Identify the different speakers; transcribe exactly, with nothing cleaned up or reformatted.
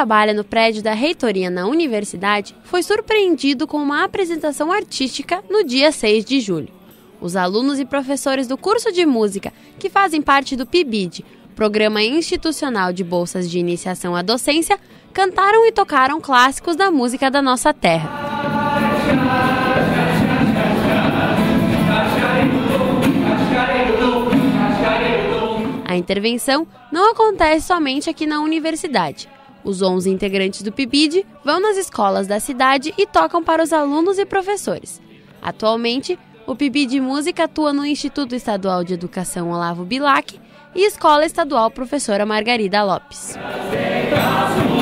Speaker 1: trabalha no prédio da reitoria na universidade foi surpreendido com uma apresentação artística no dia seis de julho. Os alunos e professores do curso de música, que fazem parte do P I B I D, Programa Institucional de Bolsas de Iniciação à Docência, cantaram e tocaram clássicos da música da nossa terra. A intervenção não acontece somente aqui na universidade. Os onze integrantes do P I B I D vão nas escolas da cidade e tocam para os alunos e professores. Atualmente, o P I B I D Música atua no Instituto Estadual de Educação Olavo Bilac e Escola Estadual Professora Margarida Lopes.